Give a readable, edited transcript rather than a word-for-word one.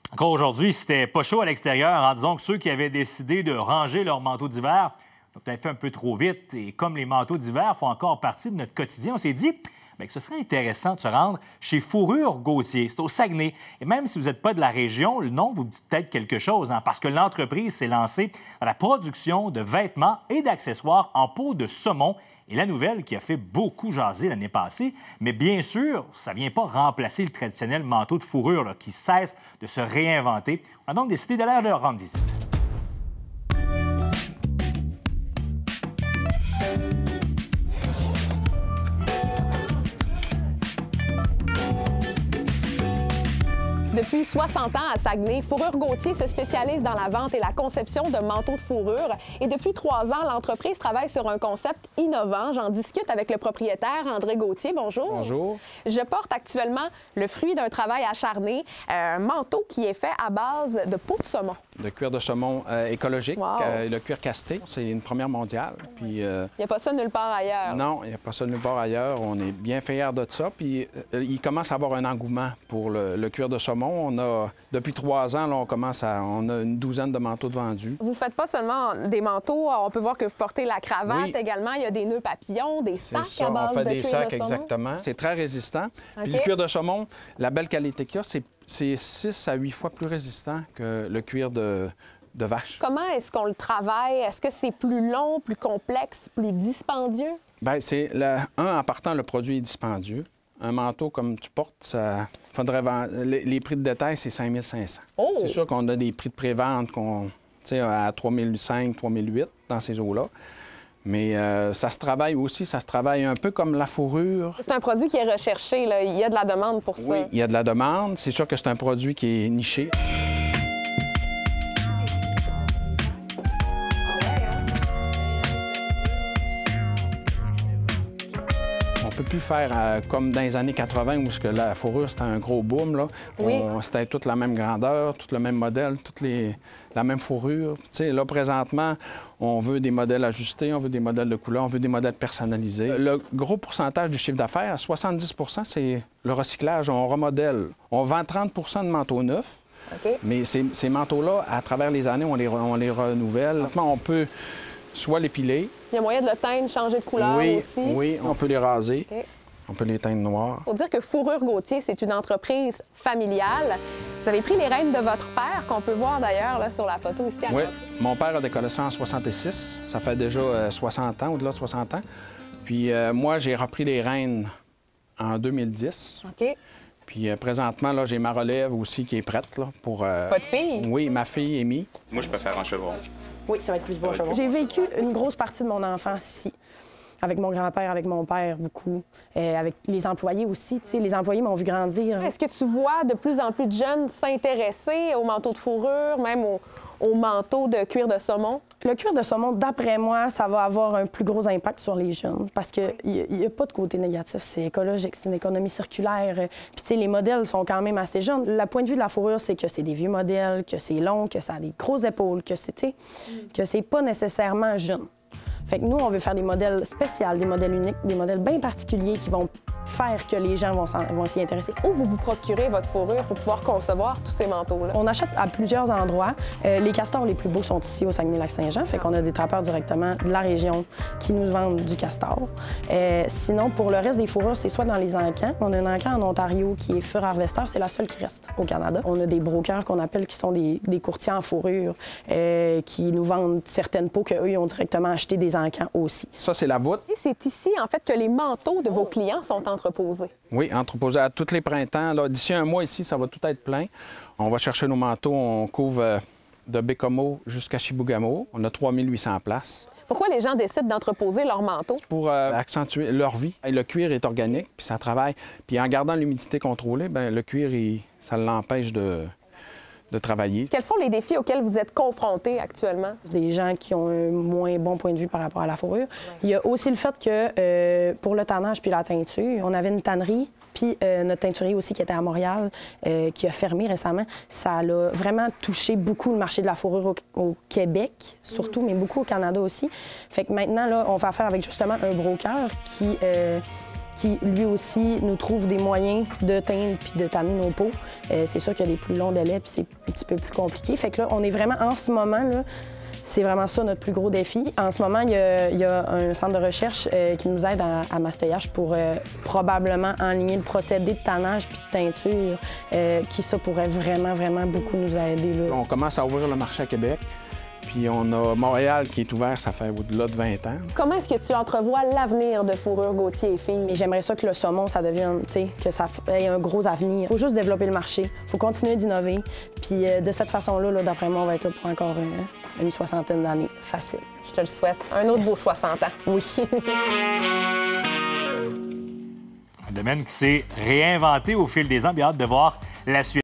Encore aujourd'hui, c'était pas chaud à l'extérieur en disant que ceux qui avaient décidé de ranger leur manteau d'hiver ont peut-être fait un peu trop vite. Et comme les manteaux d'hiver font encore partie de notre quotidien, on s'est dit que ce serait intéressant de se rendre chez Fourrures Gauthier. C'est au Saguenay. Et même si vous n'êtes pas de la région, le nom vous dit peut-être quelque chose, parce que l'entreprise s'est lancée dans la production de vêtements et d'accessoires en peau de saumon. Et la nouvelle qui a fait beaucoup jaser l'année passée, mais bien sûr, ça ne vient pas remplacer le traditionnel manteau de fourrure qui cesse de se réinventer. On a donc décidé d'aller leur rendre visite. Depuis 60 ans à Saguenay, Fourrures Gauthier se spécialise dans la vente et la conception de manteaux de fourrure. Et depuis 3 ans, l'entreprise travaille sur un concept innovant. J'en discute avec le propriétaire, André Gauthier. Bonjour. Bonjour. Je porte actuellement le fruit d'un travail acharné, un manteau qui est fait à base de peau de saumon. De cuir de saumon écologique, Wow. Le cuir casté. C'est une première mondiale. Puis, Il n'y a pas ça nulle part ailleurs. non, il n'y a pas ça nulle part ailleurs. On est bien fiers de ça. Puis il commence à avoir un engouement pour le cuir de saumon. On a, depuis 3 ans, là, on a une douzaine de manteaux de vendus. Vous ne faites pas seulement des manteaux, on peut voir que vous portez la cravate Oui. également. Il y a des nœuds papillons, des C'est sacs ça, à base on fait de des cuir sacs, de saumon. exactement. C'est très résistant. OK. Puis le cuir de saumon, la belle qualité qu'il y a, c'est 6 à 8 fois plus résistant que le cuir de vache. Comment est-ce qu'on le travaille? Est-ce que c'est plus long, plus complexe, plus dispendieux? Bien, en partant, le produit est dispendieux. Un manteau comme tu portes, ça faudrait vendre. Les prix de détail, c'est 5 500. Oh! C'est sûr qu'on a des prix de prévente à 3 500, 3 800 dans ces eaux-là. Mais ça se travaille aussi, ça se travaille un peu comme la fourrure. C'est un produit qui est recherché, là. Il y a de la demande pour ça. Oui, il y a de la demande. C'est sûr que c'est un produit qui est niché. On ne peut plus faire comme dans les années 80 où la fourrure, c'était un gros boom. Là. Oui. C'était toute la même grandeur, tout le même modèle, la même fourrure. T'sais, là, présentement, on veut des modèles ajustés, on veut des modèles de couleur, on veut des modèles personnalisés. Le gros pourcentage du chiffre d'affaires, 70 c'est le recyclage. On remodèle. On vend 30 de manteaux neufs. OK. Mais ces manteaux-là, à travers les années, on les renouvelle. On peut soit les piler. Il y a moyen de le teindre, changer de couleur Oui, aussi. oui, on peut les raser. OK. On peut les teindre noirs. Faut dire que Fourrures Gauthier, c'est une entreprise familiale. Vous avez pris les rênes de votre père, qu'on peut voir d'ailleurs là, sur la photo ici à Oui, droite. mon père a décollé ça en 66. Ça fait déjà 60 ans, au-delà de 60 ans. Puis moi, j'ai repris les rênes en 2010. OK. Puis présentement, là, j'ai ma relève aussi qui est prête là, pour... Votre fille? Oui, ma fille, Amy. Moi, je préfère en chevron. Oui, ça va être plus beau. J'ai vécu une grosse partie de mon enfance ici. Avec mon grand-père, avec mon père, beaucoup. Avec les employés aussi. Tu sais, les employés m'ont vu grandir. Est-ce que tu vois de plus en plus de jeunes s'intéresser aux manteaux de fourrure, même aux manteaux de cuir de saumon? Le cuir de saumon, d'après moi, ça va avoir un plus gros impact sur les jeunes parce qu'il n'y a pas de côté négatif. C'est écologique, c'est une économie circulaire. Puis, tu sais, les modèles sont quand même assez jeunes. Le point de vue de la fourrure, c'est que c'est des vieux modèles, que c'est long, que ça a des grosses épaules, que c'est pas nécessairement jeune. Fait que nous, on veut faire des modèles spéciaux, des modèles uniques, des modèles bien particuliers qui vont faire que les gens vont s'y intéresser. Où vous vous procurez votre fourrure pour pouvoir concevoir tous ces manteaux-là? On achète à plusieurs endroits. Les castors les plus beaux sont ici au Saguenay-Lac-Saint-Jean. Fait qu'on a des trappeurs directement de la région qui nous vendent du castor. Sinon, pour le reste des fourrures, c'est soit dans les encans. On a un encan en Ontario qui est Fur Harvester. C'est la seule qui reste au Canada. On a des brokers qu'on appelle qui sont des courtiers en fourrure qui nous vendent certaines peaux qu'eux, ils ont directement acheté des encans aussi. Ça, c'est la voûte. Et c'est ici, en fait, que les manteaux de vos clients sont entreposés. Oui, entreposé à tous les printemps. D'ici un mois ici, ça va tout être plein. On va chercher nos manteaux. On couvre de Bécomo jusqu'à Chibougamau. On a 3800 places. Pourquoi les gens décident d'entreposer leurs manteaux? Pour accentuer leur vie. Et le cuir est organique, puis ça travaille. Puis en gardant l'humidité contrôlée, bien, le cuir, ça l'empêche de travailler. Quels sont les défis auxquels vous êtes confrontés actuellement? Des gens qui ont un moins bon point de vue par rapport à la fourrure. Il y a aussi le fait que pour le tannage puis la teinture, on avait une tannerie, puis notre teinturier aussi qui était à Montréal, qui a fermé récemment. Ça a vraiment touché beaucoup le marché de la fourrure au Québec, surtout, mais beaucoup au Canada aussi. Fait que maintenant, là, on va faire avec justement un broker qui, lui aussi, nous trouve des moyens de teindre puis de tanner nos peaux. C'est sûr qu'il y a des plus longs délais puis c'est un petit peu plus compliqué. Fait que là, on est vraiment, en ce moment, là, c'est vraiment ça notre plus gros défi. En ce moment, il y a un centre de recherche qui nous aide à Mastoyage pour probablement enligner le procédé de tannage puis de teinture, qui ça pourrait vraiment, vraiment beaucoup nous aider. Là. On commence à ouvrir le marché à Québec. Puis on a Montréal qui est ouvert, ça fait au-delà de 20 ans. Comment est-ce que tu entrevois l'avenir de Fourrure Gauthier et Filles? Mais j'aimerais ça que le saumon, ça devienne, tu sais, que ça ait un gros avenir. Il faut juste développer le marché. Il faut continuer d'innover. Puis de cette façon-là, là, d'après moi, on va être là pour encore une 60aine d'années. Facile. Je te le souhaite. Un autre beau 60 ans. Oui. Un domaine qui s'est réinventé au fil des ans. Bien hâte de voir la suite.